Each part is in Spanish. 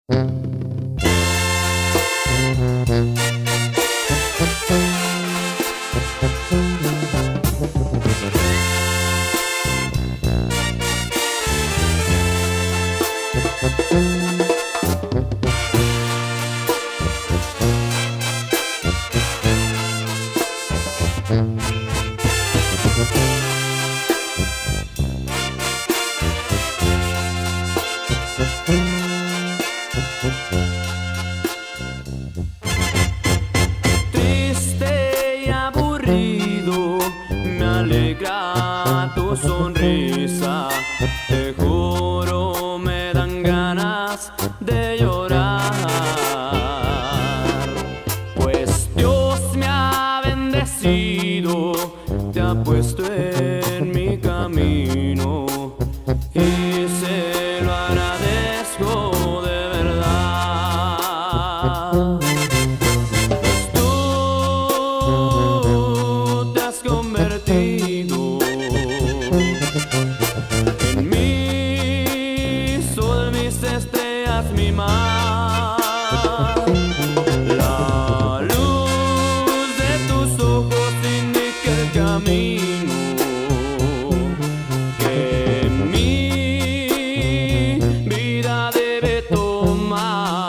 Triste y aburrido, me alegra tu sonrisa. Te juro, me dan ganas de llorar, pues Dios me ha bendecido, te ha puesto en mi camino y se lo agradezco de verdad. Tú te has convertido en mi sol, mis estrellas, mi mar. La luz de tus ojos indica el camino que mi vida debe tomar.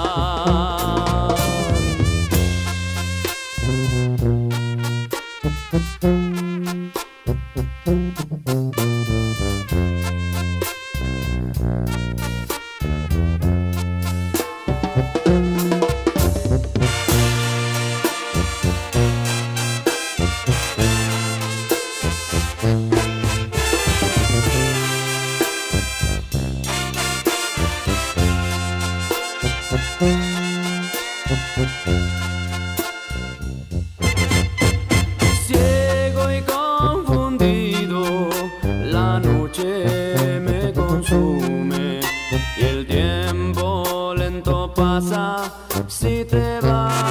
Ciego y confundido, la noche me consume y el tiempo lento pasa si te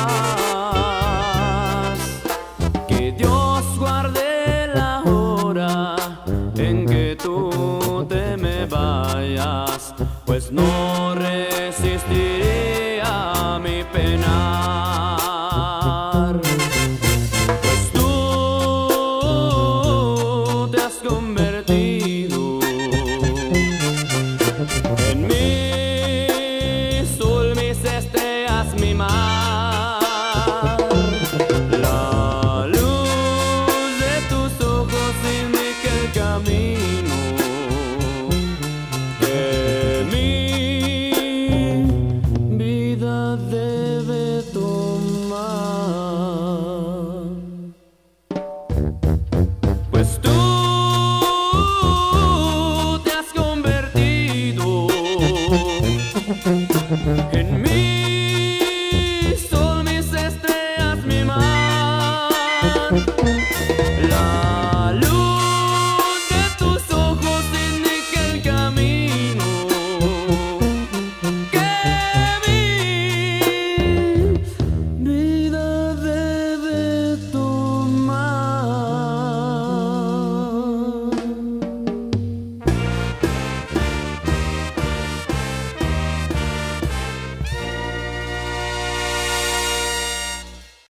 vas. Que Dios guarde la hora en que tú te me vayas, pues no resistiría a mi penar. Pues tú te has convertido en mi sol, mis estrellas, mi mar.